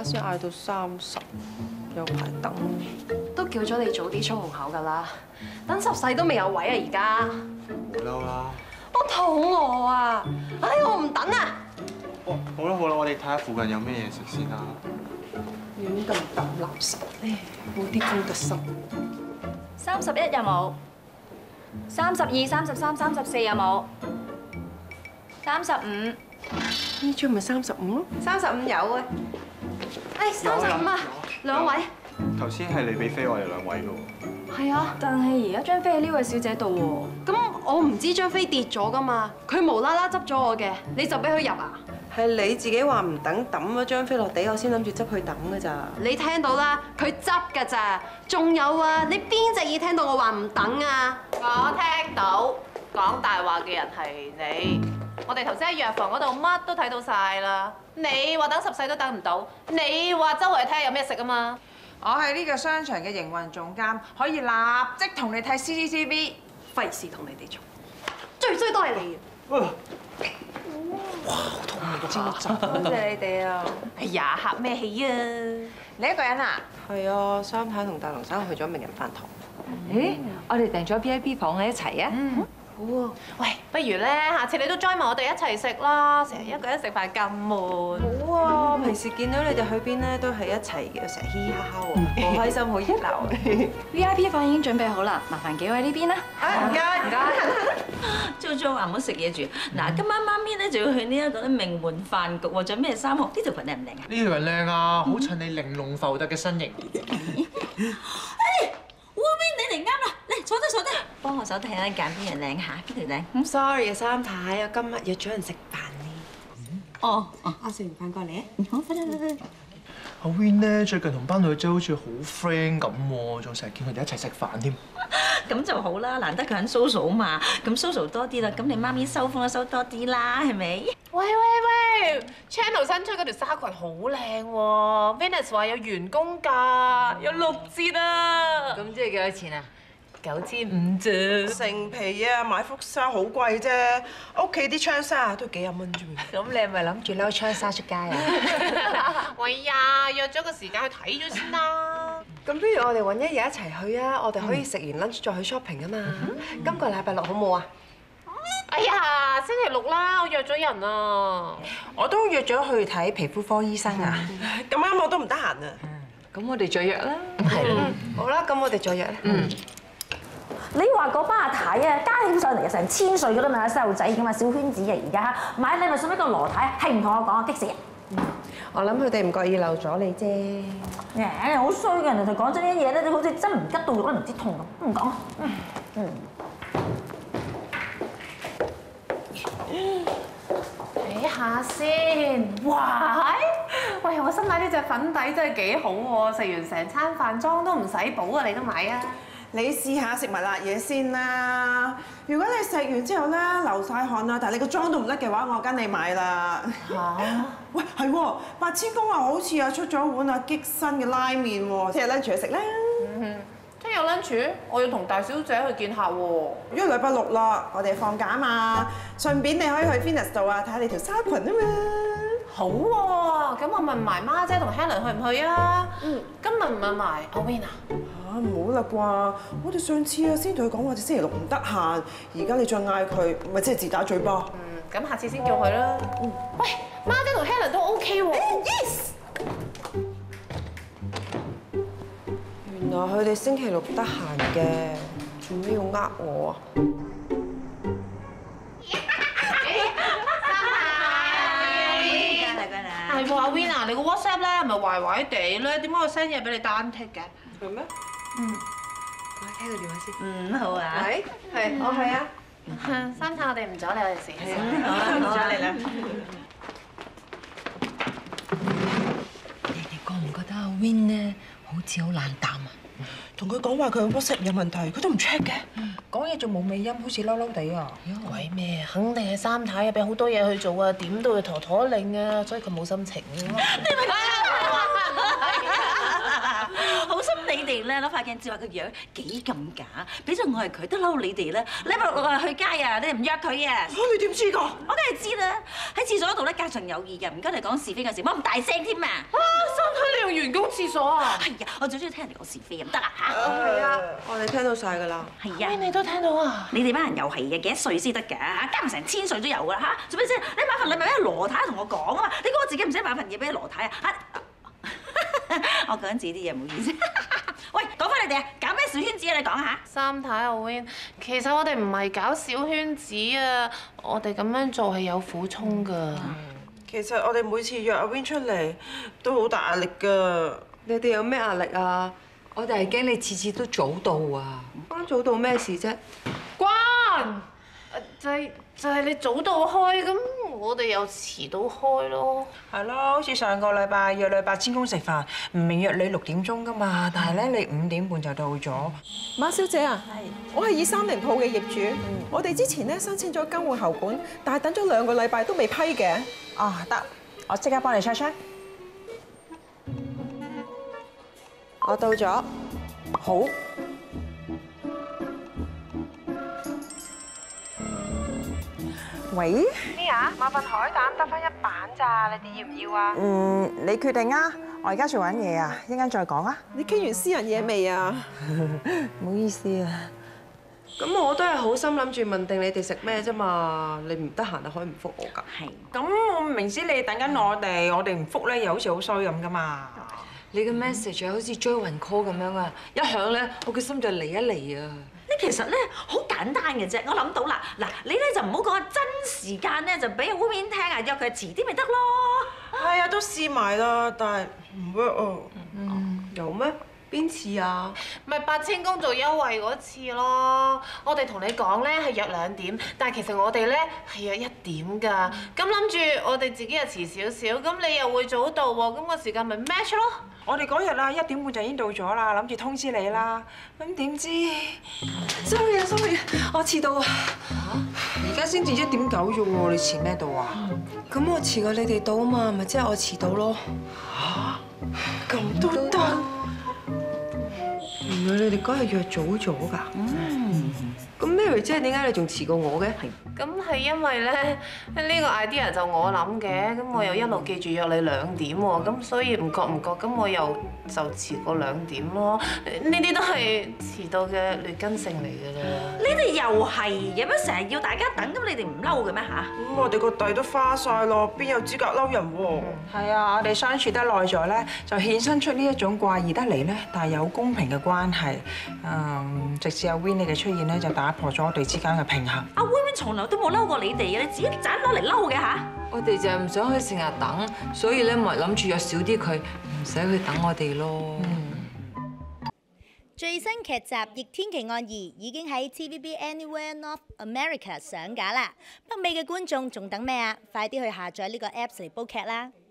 家先嗌到30，有排等。 都叫咗你早啲出門口㗎啦，等10世都未有位啊！而家唔嬲啦。 我肚餓啊！唉，我唔等啊！ 哇，好啦好啦，我哋睇下附近有咩嘢食先啦。 亂咁抌垃圾咧，冇啲公德心。 31有冇？32、33、34有冇？35。 呢張咪35咯 35有啊！唉，35啊，兩位。 頭先係你俾飛我哋2位嘅喎。 係啊， 但係而家張飛喺呢位小姐度喎。 咁我唔知張飛跌咗㗎嘛，佢無啦啦執咗我嘅，你就俾佢入啊？ 係你自己話唔等抌咗張飛落地，我先諗住執去抌㗎咋。 你聽到啦，佢執㗎咋？仲有啊，你邊隻耳聽到我話唔等啊？ 我聽到講大話嘅人係你。我哋頭先喺藥房嗰度乜都睇到晒啦。你話等10世都等唔到，你話周圍睇下有咩食啊嘛。 我係呢個商場嘅營運總監，可以立即同你睇 CCTV。 費事同你哋嘈，最衰都係你。 招集。 多謝你哋啊！ 哎呀，客咩氣啊？ 你一個人啊？ 係啊，三太同大龍生去咗名人飯堂。 誒，我哋訂咗 VIP 房咧一齊啊！ 好啊。 喂，不如咧，下次你都 join 埋我哋一齊食啦。成日一個人食飯咁悶。 好啊，平時見到你哋去邊咧都係一齊嘅，成日嘻嘻哈哈喎，好開心，好熱鬧。 VIP 房已經準備好啦，麻煩幾位呢邊啦。 唔該唔該。 租租話唔好食嘢住。嗱，今晚媽咪咧就要去呢一個咧名門飯局喎，着咩衫好？呢條裙靚唔靚啊？ 呢條人靚啊，好襯你玲瓏浮凸嘅身形。 你嚟啱啦，嚟坐低坐低，幫我手睇下揀邊樣靚下，邊條靚 Sorry 啊，三太，我今日約咗人食飯呢。 哦， 我食完飯過嚟啊。 好，快啲快啲。 阿 Win 咧最近同班女仔好似好 friend 咁喎，仲成日見佢哋一齊食飯添。 咁就好啦，難得佢肯 social 嘛，咁 social 多啲啦，咁你媽咪收風都收多啲啦，係咪？ 喂喂喂 ，Channel 新出嗰條紗裙好靚喎 ，Venus 話有員工價，有6折啊！ 咁即係幾多錢啊 9500啫。 成皮啊，買幅衫好貴啫，屋企啲窗紗都幾廿蚊啫喎。 咁你係咪諗住攞窗紗出街啊？ 喂呀，約咗個時間去睇咗先啦。 咁不如我哋揾一日一齊去啊！我哋可以食完 lunch 再去 shopping 啊嘛。今個禮拜六好冇啊？ 哎呀，星期6啦，我約咗人啊。 我都約咗去睇皮膚科醫生啊，咁啱我都唔得閒啊。 咁我哋再約啦。係。好啦，咁我哋再約啦。 你話嗰班阿太啊，加起上嚟成1000歲噶啦嘛，細路仔噶嘛，小圈子啊而家買禮物送俾個羅太，係唔同我講啊，激死人！ 我諗佢哋唔覺意漏咗你啫。 誒，好衰嘅，人哋講真啲嘢咧，你好似真唔吉到肉都唔知痛咁，唔講。 睇下先，哇！喂，我新買呢隻粉底真係幾好喎，食完成餐飯妝都唔使補啊，你都買啊？ 你試下食埋辣嘢先啦。如果你食完之後咧流晒汗啊，但係你個妝都唔甩嘅話，我跟你買啦。嚇！喂，係喎，8000公啊，好似啊出咗碗啊激身嘅拉麵喎，聽日 lunch 去食啦。 聽日 lunch，我要同大小姐去見客喎。 因為禮拜6啦，我哋放假啊嘛，順便你可以去 Venus 度啊，睇下你條紗裙啊嘛。 好喎，咁我問埋媽姐同 Helen 去唔去啊？今日唔問埋阿 Win 啊？ 嚇唔好啦啩！我哋上次啊先同佢講話，我哋星期6唔得閒，而家你再嗌佢，咪即係自打嘴巴。 咁下次先叫佢啦。喂，媽姐同 Helen 都 OK 喎。 Yes。 原來佢哋星期6得閒嘅，做咩要呃我啊？ 係喎，阿 Win 啊，你個 WhatsApp 咧係咪壞壞地咧？點解我 send 嘢俾你單剔嘅？ 係咩？我聽個電話先。 好啊。 喂，係，我係啊。 三太，我哋唔阻你，我哋食。 好啊，唔阻你啦。你哋覺唔覺得阿 Win 咧好似好冷淡啊？ 同佢講話佢 WhatsApp 有問題，佢都唔 check 嘅。 講嘢仲冇尾音，好似嬲嬲地啊！ 鬼咩？肯定係三太啊，俾好多嘢去做啊，點都要陀陀令啊，所以佢冇心情啊。 好心你哋哋咧攞塊鏡照下個樣幾咁假，俾咗我係佢都嬲你哋啦。禮拜六去街啊，你哋唔約佢啊？ 你點知㗎？ 我梗係知啦，喺廁所嗰度咧家常有義嘅，唔該你講是非嘅事，唔好咁大聲添啊！ 三太你用員工廁所啊？ 係啊，我最中意聽人哋講是非，唔得啊嚇！ 係啊，我哋聽到晒㗎啦。 係啊， 你都聽到啊？ 你哋班人又係嘅，幾多歲先得㗎？加埋成1000歲都有㗎啦嚇！做咩啫？你買份禮物俾羅太同我講啊嘛，你估我自己唔使買份嘢俾羅太啊？我講緊自己啲嘢，唔好意思。喂，講翻你哋啊，搞咩小圈子啊？你講下。 三太阿 Win，其實我哋唔係搞小圈子啊，我哋咁樣做係有苦衷㗎。 其實我哋每次約阿 Win 出嚟都好大壓力㗎。 你哋有咩壓力啊？我哋係驚你次次都早到啊！關早到咩事啫？ 關，就係你早到開，咁我哋又遲到開咯。 係咯，好似上個禮拜約你八千公食飯，明明約你6點鐘㗎嘛，但係咧你5點半就到咗。 馬小姐啊，我係230鋪嘅業主，我哋之前咧申請咗更換喉管，但係等咗2個禮拜都未批嘅。 哦，得，我即刻幫你 check check。 我到咗。 好。喂？ 咩啊？買份海膽得返1版咋，你哋要唔要啊？ 你決定啊！我而家做緊嘢啊，一陣間再講啊。 你傾完私人嘢未啊？ 唔好意思啊。 咁我都係好心諗住問定你哋食咩啫嘛，你唔得閒就可以唔覆我㗎。 係。 咁我明知你等緊我哋唔覆咧，又好似好衰咁㗎嘛。 你嘅 message 好似追魂 call 咁樣啊，一響咧，我嘅心就嚟一嚟啊！ 你其實咧好簡單嘅啫，我諗到啦，嗱，你咧就唔好講真時間咧，就俾阿 Win 聽啊，約佢遲啲咪得咯。 係啊，都試埋啦，但係唔 work 啊。 有咩？邊次啊？ 咪8000公做優惠嗰次咯。我哋同你講咧係約2點，但係其實我哋咧係約1點㗎。咁諗住我哋自己又遲少少，咁你又會早到喎，咁個時間咪 match 咯。 我哋嗰日啊1點半就已經到咗啦，諗住通知你啦。咁點知 sorry，我遲到啊！ 而家先至1點9啫喎，你遲咩到啊？ 咁我遲過你哋到啊嘛，咪即係我遲到咯。 嚇？咁都得？ 原來你哋嗰日約早咗㗎。咁 Mary 姐點解你仲遲過我嘅？ 咁係因為咧呢個 idea 就我諗嘅，咁我又一路記住約你2點喎，咁所以唔覺咁我又就遲過2點咯。呢啲都係遲到嘅劣根性嚟㗎啦。 你哋又係嘅咩？成日要大家等，咁你哋唔嬲嘅咩嚇？ 咁我哋個底都花晒咯，邊有資格嬲人喎？ 係啊，我哋相處得耐咗咧，就衍生出呢一種怪異得嚟咧，但係有公平嘅關係。直至阿 Win 你嘅出現咧，就打破咗我哋之間嘅平衡。 阿 Win 從來都冇嬲過你哋嘅，你自己盞攞嚟嬲嘅嚇。 我哋就係唔想佢成日等，所以咧咪諗住約少啲佢，唔使去等我哋咯。 最新劇集《逆天奇案2》已經喺 TVB Anywhere North America 上架啦！北美嘅觀眾仲等咩啊？快啲去下載呢個 Apps 嚟煲劇啦！